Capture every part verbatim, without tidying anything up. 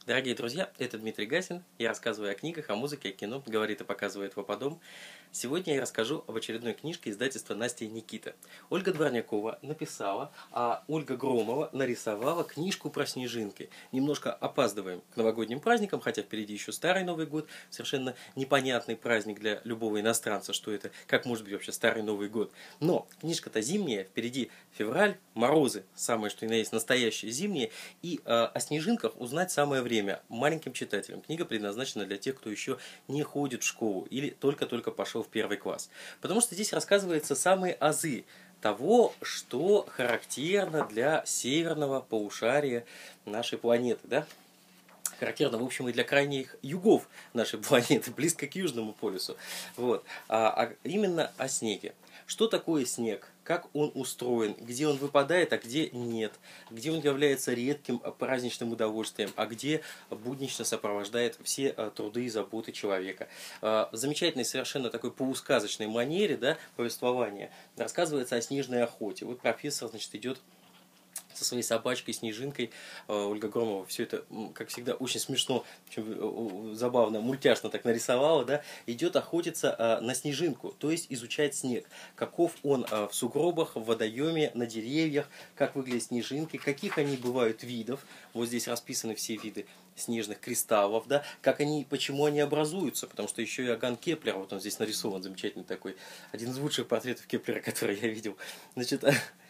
Дорогие друзья, это Дмитрий Гасин. Я рассказываю о книгах, о музыке, о кино, говорит и показывает Ваподом. Сегодня я расскажу об очередной книжке издательства Настя и Никита. Ольга Дворнякова написала, а Ольга Громова нарисовала книжку про снежинки. Немножко опаздываем к новогодним праздникам, хотя впереди еще Старый Новый год. Совершенно непонятный праздник для любого иностранца, что это, как может быть вообще Старый Новый год. Но книжка-то зимняя, впереди февраль, морозы, самое что ни на есть настоящие зимние. И э, о снежинках узнать самое время маленьким читателям. Книга предназначена для тех, кто еще не ходит в школу или только-только пошел в первый класс. Потому что здесь рассказываются самые азы того, что характерно для северного полушария нашей планеты, да? Характерно, в общем, и для крайних югов нашей планеты, близко к Южному полюсу. Вот. А, а именно о снеге. Что такое снег? Как он устроен? Где он выпадает, а где нет? Где он является редким праздничным удовольствием, а где буднично сопровождает все труды и заботы человека? В замечательной совершенно такой полусказочной манере, да, повествования рассказывается о снежной охоте. Вот профессор, значит, идет со своей собачкой Снежинкой. Ольга Громова все это, как всегда, очень смешно, очень забавно, мультяшно так нарисовала, да, идет охотиться на снежинку, то есть изучать снег, каков он в сугробах, в водоеме, на деревьях, как выглядят снежинки, каких они бывают видов, вот здесь расписаны все виды снежных кристаллов, да, как они, почему они образуются, потому что еще и Иоганн Кеплер, вот он здесь нарисован, замечательный такой, один из лучших портретов Кеплера, который я видел, значит,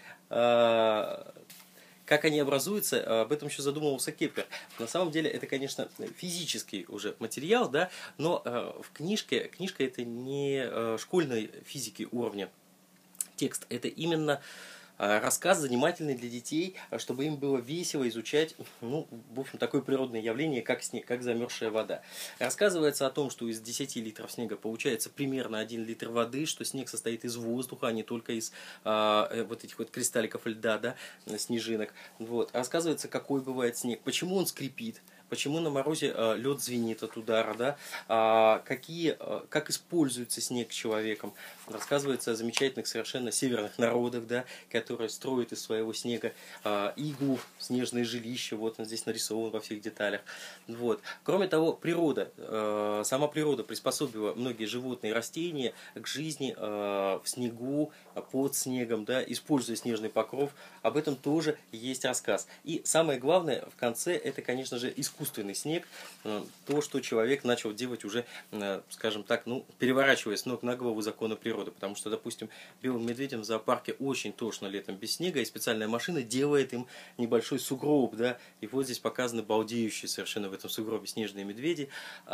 как они образуются, об этом еще задумывался Кеплер. На самом деле это, конечно, физический уже материал, да, но в книжке, книжка это не школьной физики уровня текст, это именно рассказ занимательный для детей, чтобы им было весело изучать, ну, в общем, такое природное явление, как снег, как замерзшая вода. Рассказывается о том, что из десяти литров снега получается примерно один литр воды, что снег состоит из воздуха, а не только из а, вот этих вот кристалликов льда, да, снежинок. Вот. Рассказывается, какой бывает снег, почему он скрипит, почему на морозе э, лед звенит от удара, да? а, какие, э, как используется снег человеком. Рассказывается о замечательных совершенно северных народах, да, которые строят из своего снега э, иглу, снежные жилища, вот он здесь нарисован во всех деталях. Вот. Кроме того, природа, э, сама природа приспособила многие животные и растения к жизни э, в снегу, под снегом, да, используя снежный покров. Об этом тоже есть рассказ. И самое главное в конце, это, конечно же, искусственный снег, то, что человек начал делать уже, скажем так, ну, переворачивая с ног на голову законы природы. Потому что, допустим, белым медведям в зоопарке очень тошно летом без снега, и специальная машина делает им небольшой сугроб, да, и вот здесь показаны балдеющие совершенно в этом сугробе снежные медведи,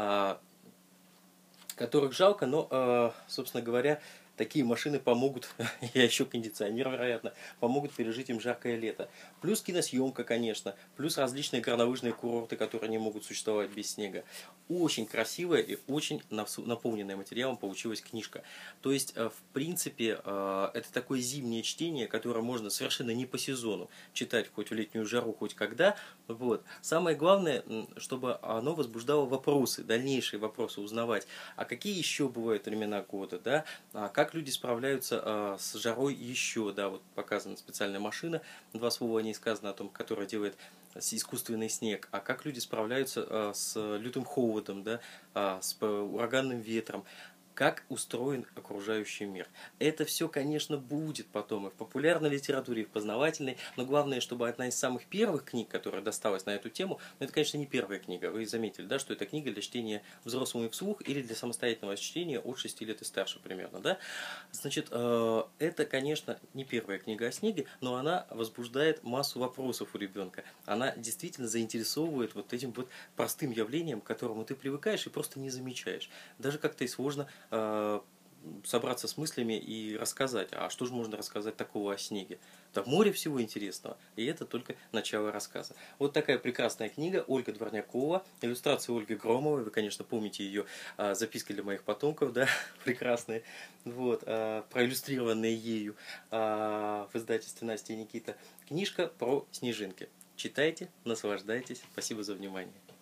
которых жалко, но, собственно говоря, такие машины помогут, и еще кондиционер, вероятно, помогут пережить им жаркое лето. Плюс киносъемка, конечно, плюс различные горнолыжные курорты, которые не могут существовать без снега. Очень красивая и очень наполненная материалом получилась книжка. То есть, в принципе, это такое зимнее чтение, которое можно совершенно не по сезону читать, хоть в летнюю жару, хоть когда. Вот. Самое главное, чтобы оно возбуждало вопросы, дальнейшие вопросы узнавать. А какие еще бывают времена года, да? Как люди справляются э, с жарой еще, да, вот показана специальная машина, два слова о ней сказано, о том, которая делает искусственный снег, а как люди справляются э, с лютым холодом, да, э, с ураганным ветром, как устроен окружающий мир. Это все, конечно, будет потом и в популярной литературе, и в познавательной, но главное, чтобы одна из самых первых книг, которая досталась на эту тему, но это, конечно, не первая книга, вы заметили, да, что это книга для чтения взрослому и вслух, или для самостоятельного чтения от шести лет и старше примерно, да. Значит, это, конечно, не первая книга о снеге, но она возбуждает массу вопросов у ребенка. Она действительно заинтересовывает вот этим вот простым явлением, к которому ты привыкаешь и просто не замечаешь. Даже как-то и сложно собраться с мыслями и рассказать. А что же можно рассказать такого о снеге? Там море всего интересного, и это только начало рассказа. Вот такая прекрасная книга Ольга Дворнякова, иллюстрация Ольги Громовой, вы, конечно, помните ее а, записки для моих потомков, да, прекрасные, вот, а, проиллюстрированные ею а, в издательстве Настя и Никита. Книжка про снежинки. Читайте, наслаждайтесь. Спасибо за внимание.